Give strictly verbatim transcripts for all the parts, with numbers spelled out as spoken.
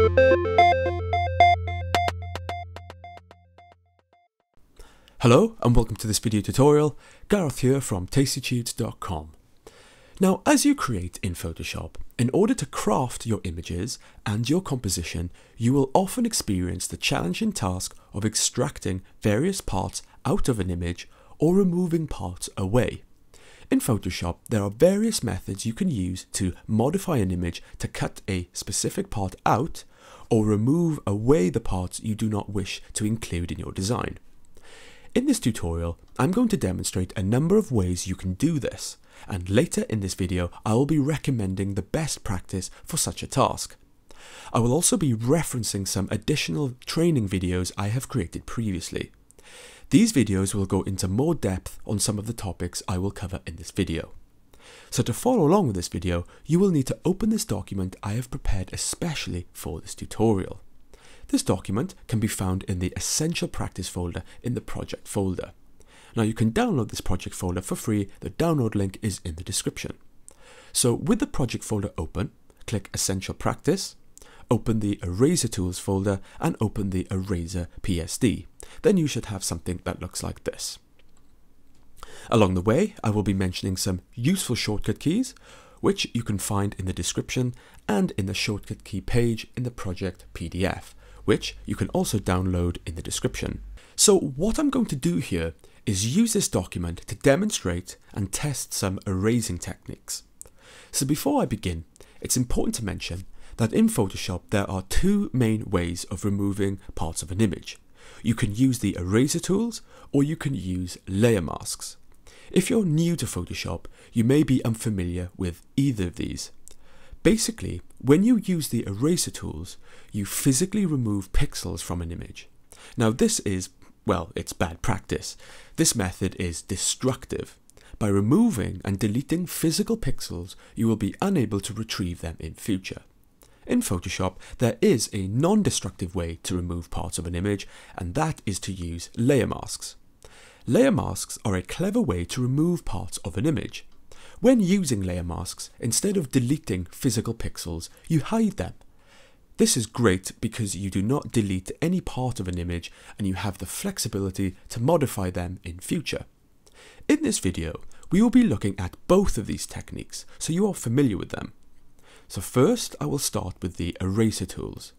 Hello and welcome to this video tutorial. Gareth here from tasty tudes dot com. Now, as you create in Photoshop, in order to craft your images and your composition, you will often experience the challenging task of extracting various parts out of an image or removing parts away. In Photoshop, there are various methods you can use to modify an image to cut a specific part out or remove away the parts you do not wish to include in your design. In this tutorial, I'm going to demonstrate a number of ways you can do this, and later in this video I will be recommending the best practice for such a task. I will also be referencing some additional training videos I have created previously. These videos will go into more depth on some of the topics I will cover in this video. So to follow along with this video, you will need to open this document I have prepared especially for this tutorial. This document can be found in the Essential Practice folder in the Project folder. Now you can download this project folder for free. The download link is in the description. So with the project folder open, click Essential Practice, open the Eraser Tools folder and open the Eraser P S D. Then you should have something that looks like this. Along the way, I will be mentioning some useful shortcut keys, which you can find in the description and in the shortcut key page in the project P D F, which you can also download in the description. So what I'm going to do here is use this document to demonstrate and test some erasing techniques. So before I begin, it's important to mention that in Photoshop there are two main ways of removing parts of an image. You can use the eraser tools or you can use layer masks. If you're new to Photoshop, you may be unfamiliar with either of these. Basically, when you use the eraser tools, you physically remove pixels from an image. Now this is, well, it's bad practice. This method is destructive. By removing and deleting physical pixels, you will be unable to retrieve them in future. In Photoshop, there is a non-destructive way to remove parts of an image, and that is to use layer masks. Layer masks are a clever way to remove parts of an image. When using layer masks, instead of deleting physical pixels, you hide them. This is great because you do not delete any part of an image and you have the flexibility to modify them in future. In this video, we will be looking at both of these techniques, so you are familiar with them. So first, I will start with the eraser tools.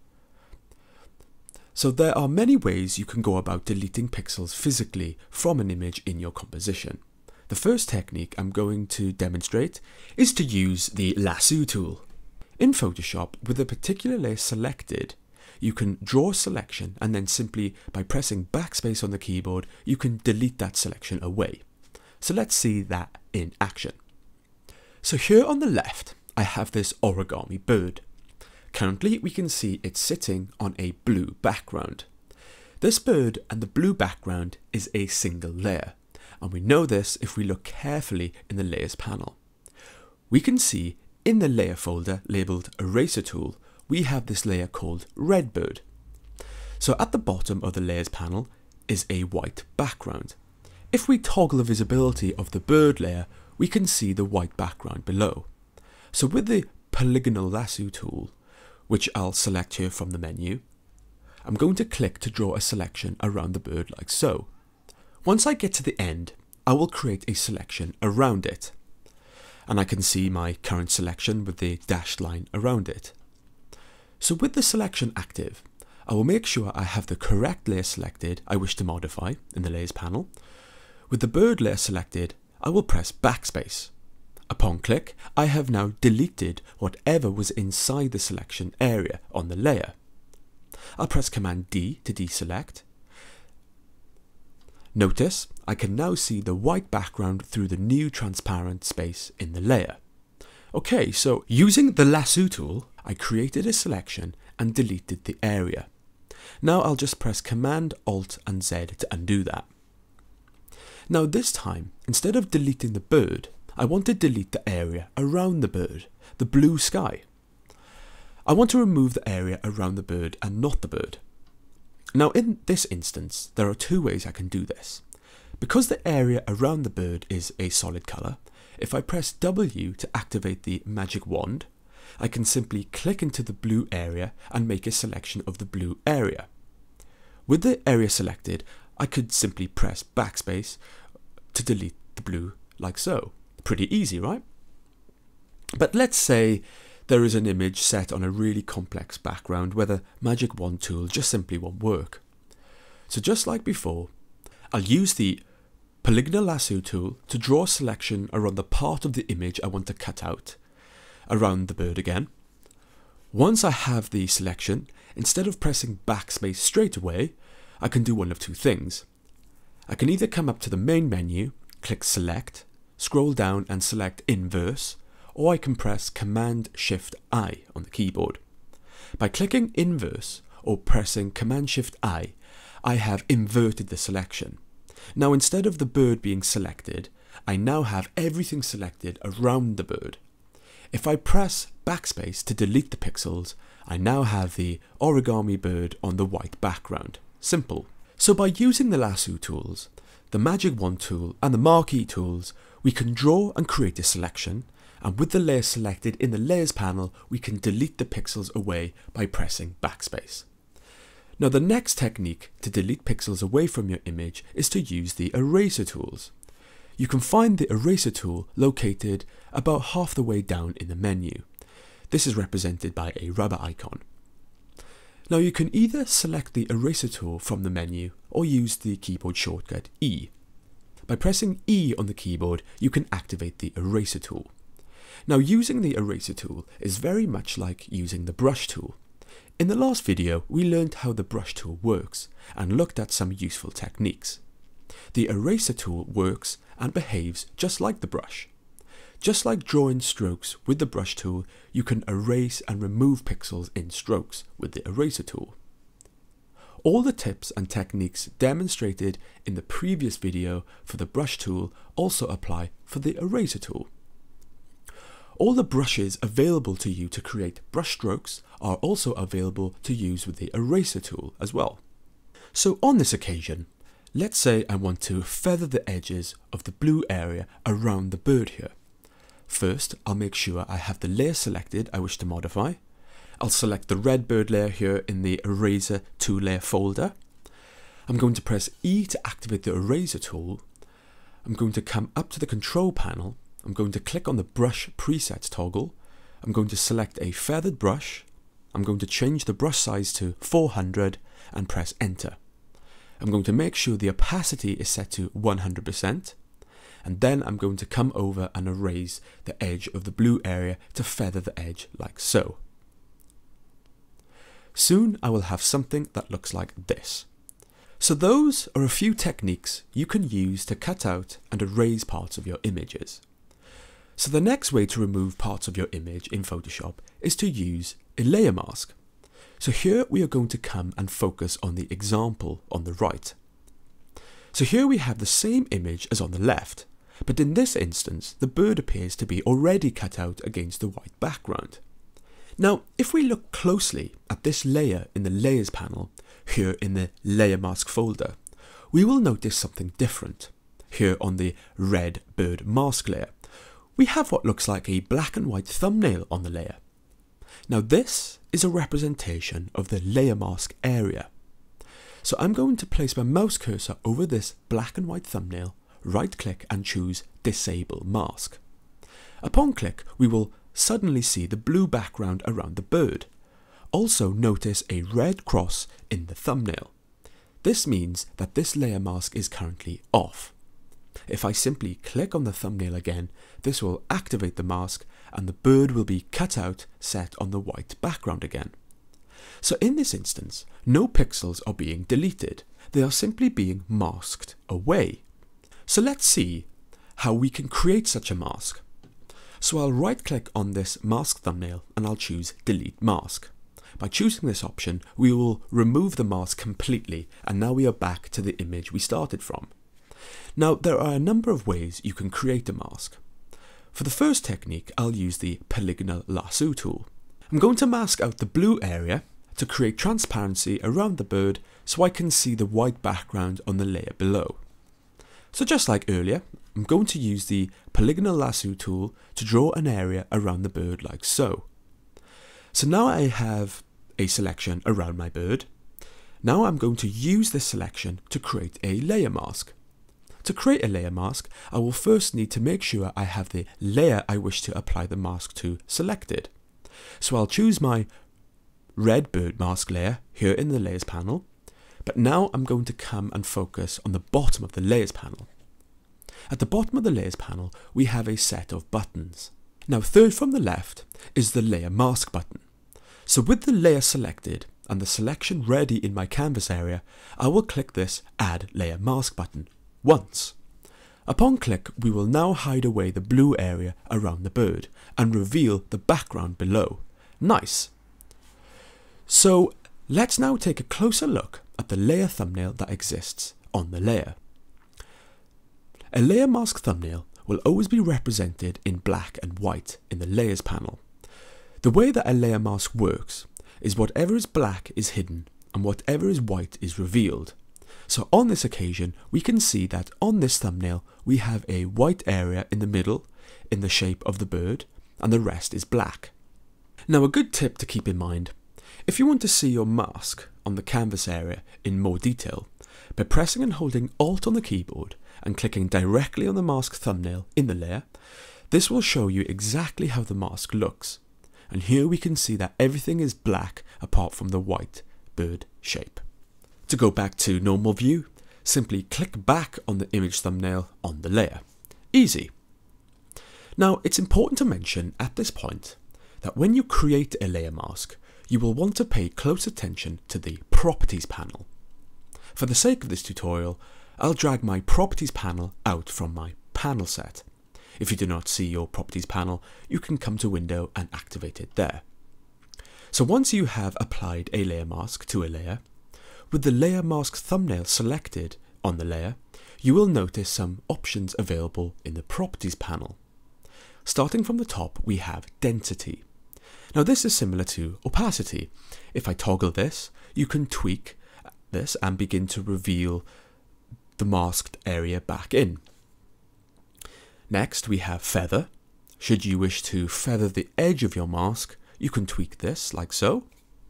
So there are many ways you can go about deleting pixels physically from an image in your composition. The first technique I'm going to demonstrate is to use the lasso tool. In Photoshop, with a particular layer selected, you can draw a selection and then simply by pressing backspace on the keyboard, you can delete that selection away. So let's see that in action. So here on the left, I have this origami bird. Currently, we can see it's sitting on a blue background. This bird and the blue background is a single layer. And we know this if we look carefully in the layers panel. We can see in the layer folder labeled eraser tool, we have this layer called red bird. So at the bottom of the layers panel is a white background. If we toggle the visibility of the bird layer, we can see the white background below. So with the polygonal lasso tool, which I'll select here from the menu, I'm going to click to draw a selection around the bird like so. Once I get to the end, I will create a selection around it. And I can see my current selection with the dashed line around it. So with the selection active, I will make sure I have the correct layer selected I wish to modify in the layers panel. With the bird layer selected, I will press backspace. Upon click, I have now deleted whatever was inside the selection area on the layer. I'll press Command D to deselect. Notice, I can now see the white background through the new transparent space in the layer. Okay, so using the lasso tool, I created a selection and deleted the area. Now I'll just press Command Alt and Z to undo that. Now this time, instead of deleting the bird, I want to delete the area around the bird, the blue sky. I want to remove the area around the bird and not the bird. Now in this instance, there are two ways I can do this. Because the area around the bird is a solid colour, if I press W to activate the magic wand, I can simply click into the blue area and make a selection of the blue area. With the area selected, I could simply press backspace to delete the blue like so. Pretty easy, right? But let's say there is an image set on a really complex background where the Magic Wand tool just simply won't work. So just like before, I'll use the Polygonal Lasso tool to draw a selection around the part of the image I want to cut out, around the bird again. Once I have the selection, instead of pressing backspace straight away, I can do one of two things. I can either come up to the main menu, click Select, scroll down and select Inverse, or I can press Command Shift I on the keyboard. By clicking Inverse or pressing Command Shift I, I have inverted the selection. Now instead of the bird being selected, I now have everything selected around the bird. If I press backspace to delete the pixels, I now have the origami bird on the white background. Simple. So by using the lasso tools, the Magic Wand tool and the marquee tools, we can draw and create a selection, and with the layer selected in the layers panel, we can delete the pixels away by pressing backspace. Now the next technique to delete pixels away from your image is to use the eraser tools. You can find the eraser tool located about half the way down in the menu. This is represented by a rubber icon. Now you can either select the eraser tool from the menu or use the keyboard shortcut E. By pressing E on the keyboard, you can activate the eraser tool. Now using the eraser tool is very much like using the brush tool. In the last video, we learned how the brush tool works and looked at some useful techniques. The eraser tool works and behaves just like the brush. Just like drawing strokes with the brush tool, you can erase and remove pixels in strokes with the eraser tool. All the tips and techniques demonstrated in the previous video for the brush tool also apply for the eraser tool. All the brushes available to you to create brush strokes are also available to use with the eraser tool as well. So on this occasion, let's say I want to feather the edges of the blue area around the bird here. First, I'll make sure I have the layer selected I wish to modify. I'll select the red bird layer here in the eraser two layer folder. I'm going to press E to activate the eraser tool. I'm going to come up to the control panel. I'm going to click on the brush presets toggle. I'm going to select a feathered brush. I'm going to change the brush size to four hundred and press enter. I'm going to make sure the opacity is set to one hundred percent. And then I'm going to come over and erase the edge of the blue area to feather the edge like so. Soon I will have something that looks like this. So those are a few techniques you can use to cut out and erase parts of your images. So the next way to remove parts of your image in Photoshop is to use a layer mask. So here we are going to come and focus on the example on the right. So here we have the same image as on the left, but in this instance the bird appears to be already cut out against the white background. Now if we look closely at this layer in the layers panel, here in the layer mask folder, we will notice something different. Here on the red bird mask layer, we have what looks like a black and white thumbnail on the layer. Now this is a representation of the layer mask area. So I'm going to place my mouse cursor over this black and white thumbnail, right click and choose Disable Mask. Upon click, we will suddenly see the blue background around the bird. Also notice a red cross in the thumbnail. This means that this layer mask is currently off. If I simply click on the thumbnail again, this will activate the mask and the bird will be cut out, set on the white background again. So in this instance, no pixels are being deleted, they are simply being masked away. So let's see how we can create such a mask. So I'll right click on this mask thumbnail and I'll choose Delete Mask. By choosing this option, we will remove the mask completely and now we are back to the image we started from. Now there are a number of ways you can create a mask. For the first technique, I'll use the Polygonal Lasso tool. I'm going to mask out the blue area to create transparency around the bird so I can see the white background on the layer below. So just like earlier, I'm going to use the Polygonal Lasso tool to draw an area around the bird like so. So now I have a selection around my bird. Now I'm going to use this selection to create a layer mask. To create a layer mask, I will first need to make sure I have the layer I wish to apply the mask to selected. So I'll choose my red bird mask layer here in the layers panel, but now I'm going to come and focus on the bottom of the layers panel. At the bottom of the layers panel, we have a set of buttons. Now, third from the left is the layer mask button. So with the layer selected and the selection ready in my canvas area, I will click this Add Layer Mask button once. Upon click, we will now hide away the blue area around the bird and reveal the background below. Nice! So let's now take a closer look at the layer thumbnail that exists on the layer. A layer mask thumbnail will always be represented in black and white in the layers panel. The way that a layer mask works is whatever is black is hidden and whatever is white is revealed. So on this occasion, we can see that on this thumbnail we have a white area in the middle in the shape of the bird and the rest is black. Now, a good tip to keep in mind: if you want to see your mask on the canvas area in more detail, by pressing and holding Alt on the keyboard and clicking directly on the mask thumbnail in the layer, this will show you exactly how the mask looks. And here we can see that everything is black apart from the white bird shape. To go back to normal view, simply click back on the image thumbnail on the layer. Easy. Now, it's important to mention at this point that when you create a layer mask, you will want to pay close attention to the Properties panel. For the sake of this tutorial, I'll drag my Properties panel out from my panel set. If you do not see your Properties panel, you can come to Window and activate it there. So once you have applied a layer mask to a layer, with the layer mask thumbnail selected on the layer, you will notice some options available in the Properties panel. Starting from the top, we have Density. Now this is similar to Opacity. If I toggle this, you can tweak this and begin to reveal the masked area back in. Next we have Feather. Should you wish to feather the edge of your mask, you can tweak this like so.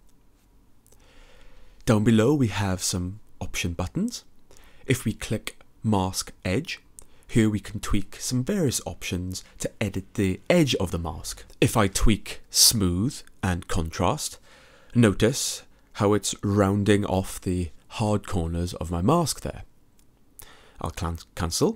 Down below we have some option buttons. If we click Mask Edge, here we can tweak some various options to edit the edge of the mask. If I tweak Smooth and Contrast, notice how it's rounding off the hard corners of my mask there. I'll cancel.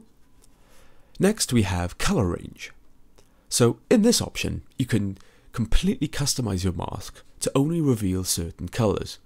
Next we have Color Range. So in this option, you can completely customize your mask to only reveal certain colors.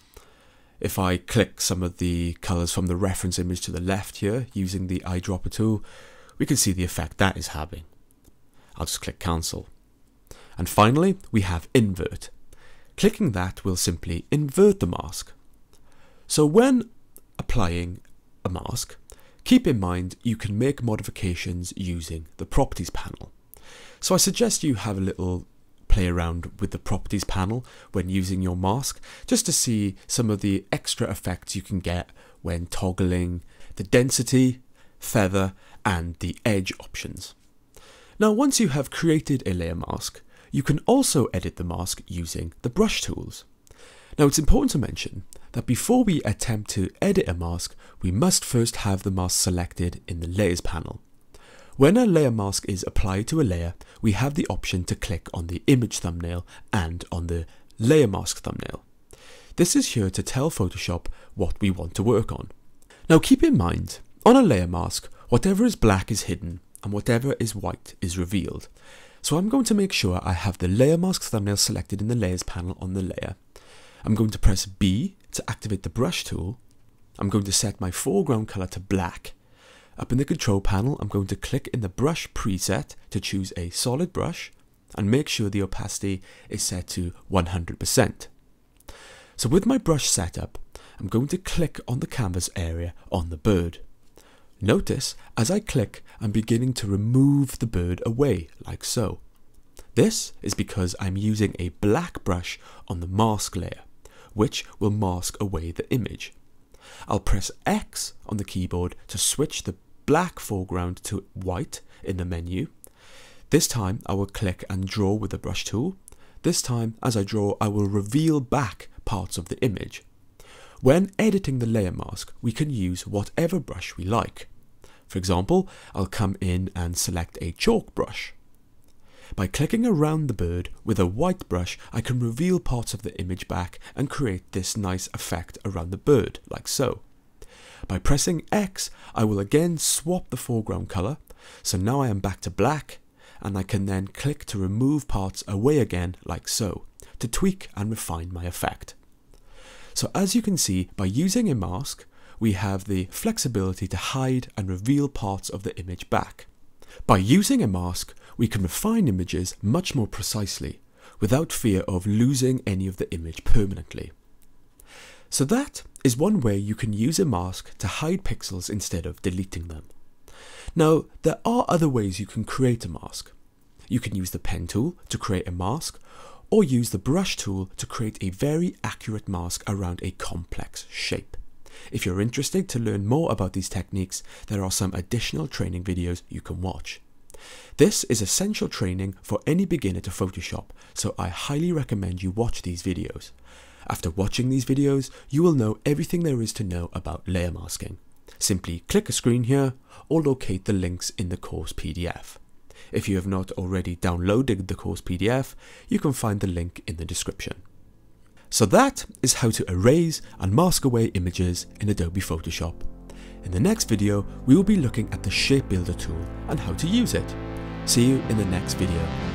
If I click some of the colors from the reference image to the left here using the eyedropper tool, we can see the effect that is having. I'll just click cancel. And finally, we have Invert. Clicking that will simply invert the mask. So when applying a mask, keep in mind you can make modifications using the Properties panel. So I suggest you have a little play around with the Properties panel when using your mask, just to see some of the extra effects you can get when toggling the density, feather and the edge options. Now, once you have created a layer mask, you can also edit the mask using the brush tools. Now, it's important to mention that before we attempt to edit a mask, we must first have the mask selected in the layers panel. When a layer mask is applied to a layer, we have the option to click on the image thumbnail and on the layer mask thumbnail. This is here to tell Photoshop what we want to work on. Now keep in mind, on a layer mask, whatever is black is hidden and whatever is white is revealed. So I'm going to make sure I have the layer mask thumbnail selected in the layers panel on the layer. I'm going to press B to activate the brush tool. I'm going to set my foreground color to black. Up in the control panel, I'm going to click in the brush preset to choose a solid brush and make sure the opacity is set to one hundred percent. So with my brush setup, I'm going to click on the canvas area on the bird. Notice as I click, I'm beginning to remove the bird away like so. This is because I'm using a black brush on the mask layer, which will mask away the image. I'll press X on the keyboard to switch the black foreground to white in the menu. This time I will click and draw with the brush tool. This time, as I draw, I will reveal back parts of the image. When editing the layer mask, we can use whatever brush we like. For example, I'll come in and select a chalk brush. By clicking around the bird with a white brush, I can reveal parts of the image back and create this nice effect around the bird, like so. By pressing X, I will again swap the foreground color, so now I am back to black, and I can then click to remove parts away again, like so, to tweak and refine my effect. So as you can see, by using a mask, we have the flexibility to hide and reveal parts of the image back. By using a mask, we can refine images much more precisely, without fear of losing any of the image permanently. So that is one way you can use a mask to hide pixels instead of deleting them. Now, there are other ways you can create a mask. You can use the pen tool to create a mask, or use the brush tool to create a very accurate mask around a complex shape. If you're interested to learn more about these techniques, there are some additional training videos you can watch. This is essential training for any beginner to Photoshop, so I highly recommend you watch these videos. After watching these videos, you will know everything there is to know about layer masking. Simply click a screen here or locate the links in the course P D F. If you have not already downloaded the course P D F, you can find the link in the description. So that is how to erase and mask away images in Adobe Photoshop. In the next video, we will be looking at the Shape Builder tool and how to use it. See you in the next video.